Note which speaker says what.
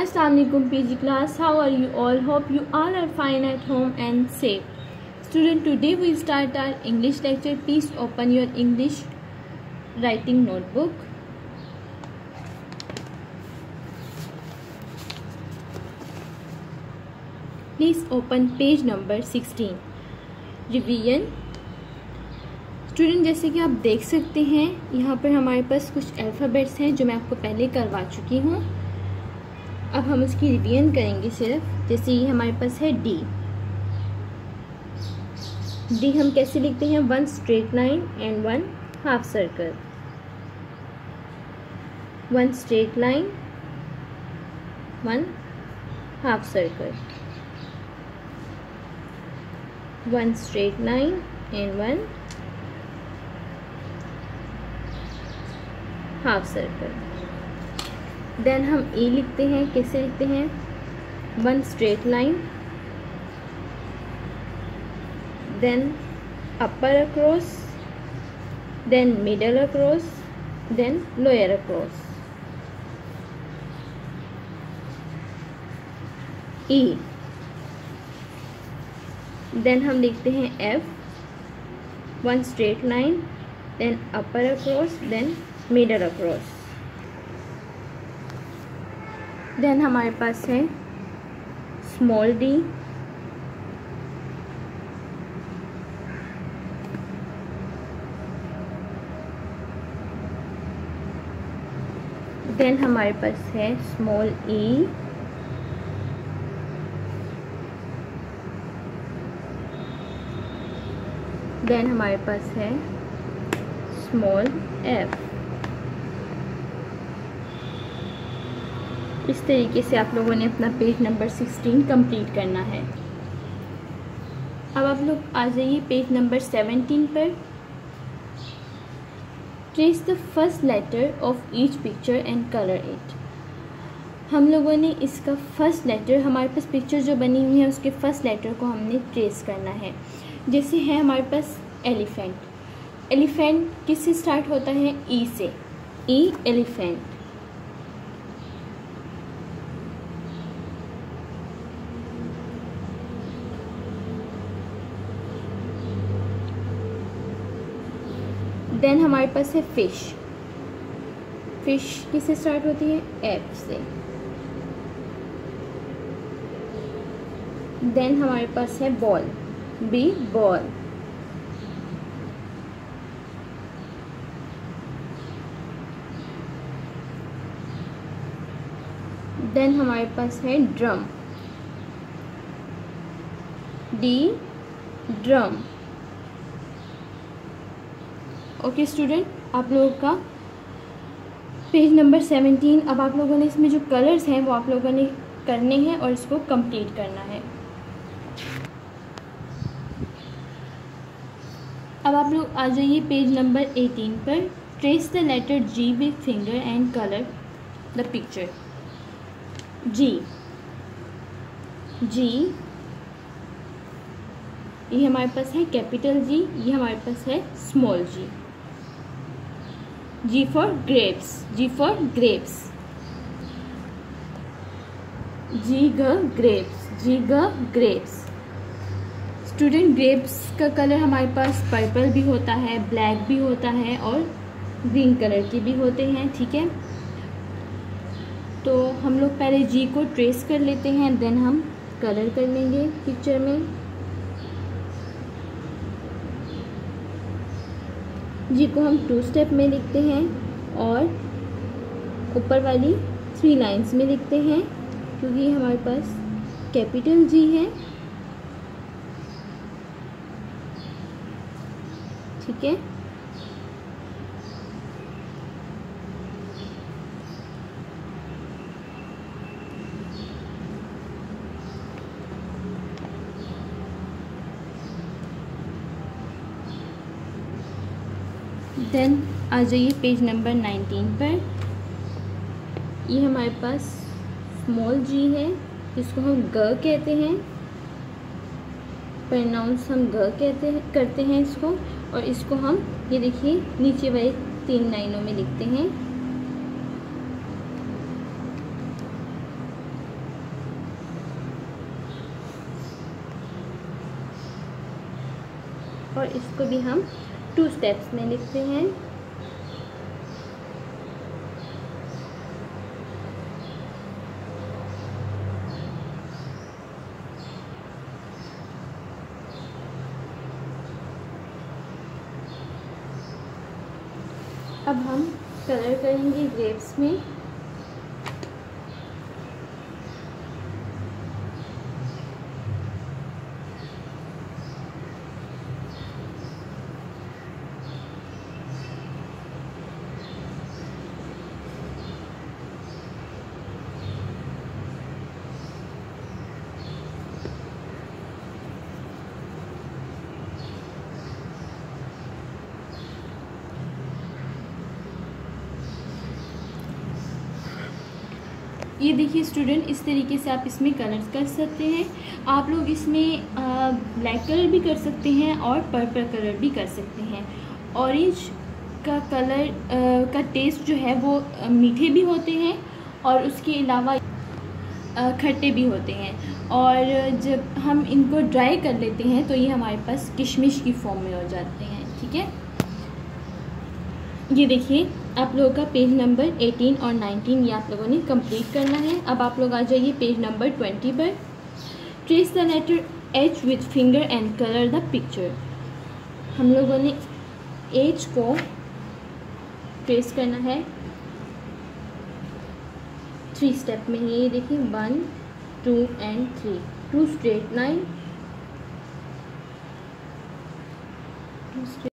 Speaker 1: Assalamualaikum PG class, how are you all? Hope you all are fine at home and safe. Student, today we start our English lecture. Please open your English writing notebook. Please open page number 16. Revision. Student, जैसे कि आप देख सकते हैं यहाँ पर हमारे पास कुछ अल्फ़ाबेट्स हैं जो मैं आपको पहले करवा चुकी हूँ. अब हम उसकी रिवीजन करेंगे सिर्फ. जैसे ये हमारे पास है डी. डी हम कैसे लिखते हैं? 1 straight line and 1 half circle. 1 straight line, 1 half circle. 1 straight line and 1 half circle. Then हम ए लिखते हैं. कैसे लिखते हैं? 1 straight line, then upper across, then middle across, then lower across. E. Then हम लिखते हैं F. 1 straight line, then upper across, then middle across. Then हमारे पास है स्मॉल डी. देन हमारे पास है स्मॉल ई. देन हमारे पास है स्मॉल एफ. इस तरीके से आप लोगों ने अपना पेज नंबर 16 कंप्लीट करना है. अब आप लोग आ जाइए पेज नंबर 17 पर. Trace the first letter of each picture and colour it. हम लोगों ने इसका फर्स्ट लेटर, हमारे पास पिक्चर जो बनी हुई है उसके फर्स्ट लेटर को हमने ट्रेस करना है. जैसे है हमारे पास एलिफेंट. एलिफेंट किससे स्टार्ट होता है? ई से. ई एलिफेंट. देन हमारे पास है फिश. फिश किससे स्टार्ट होती है? एफ से. देन हमारे पास है बॉल. B ball. देन हमारे पास है drum. D drum. Okay student, आप लोगों का पेज नंबर 17. अब आप लोगों ने इसमें जो कलर्स हैं वो आप लोगों ने करने हैं और इसको कंप्लीट करना है. अब आप लोग आ जाइए पेज नंबर 18 पर. Trace the letter G with finger and colour the picture. G. G ये हमारे पास है कैपिटल जी. ये हमारे पास है small G. G for grapes. G for grapes. G grapes. G grapes. Student, grapes का कलर हमारे पास पर्पल भी होता है, ब्लैक भी होता है और ग्रीन कलर के भी होते हैं. ठीक है, तो हम लोग पहले जी को ट्रेस कर लेते हैं, देन हम कलर कर लेंगे पिक्चर में. जी को हम 2 स्टेप में लिखते हैं और ऊपर वाली 3 लाइंस में लिखते हैं क्योंकि हमारे पास कैपिटल जी है. ठीक है, देन आ जाइए पेज नंबर 19 पर. ये हमारे पास स्मॉल जी है जिसको हम ग कहते हैं. प्रोनाउंस हम ग करते हैं इसको. और इसको हम ये देखिए नीचे वाले 3 लाइनों में लिखते हैं. और इसको भी हम 2 स्टेप्स में लिखते हैं। अब हम कलर करेंगे ग्रेप्स में। ये देखिए स्टूडेंट, इस तरीके से आप इसमें कलर्स कर सकते हैं। आप लोग इसमें ब्लैक कलर भी कर सकते हैं और पर्पल कलर भी कर सकते हैं। ऑरेंज का कलर का टेस्ट जो है वो मीठे भी होते हैं और उसके अलावा खट्टे भी होते हैं। और जब हम इनको ड्राई कर लेते हैं तो ये हमारे पास किशमिश की फॉर्म में हो जाते हैं। ठीक है, ये देखिए आप लोगों का पेज नंबर 18 और 19 ये आप लोगों ने कंप्लीट करना है। अब आप लोग आ जाइए पेज नंबर 20 पर। Trace the letter H with finger and colour the picture. हम लोगों ने एच को ट्रेस करना है 3 स्टेप में ही। ये देखिए 1 2 एंड 3, 2 स्ट्रेट लाइन,